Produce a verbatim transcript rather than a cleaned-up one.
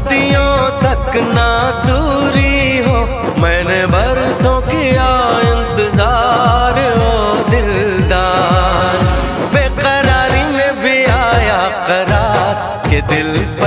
सदियों तक ना दूरी हो, मैंने बरसों किया इंतजार ओ दिलदार। बेकरारी में भी आया करार के दिल पर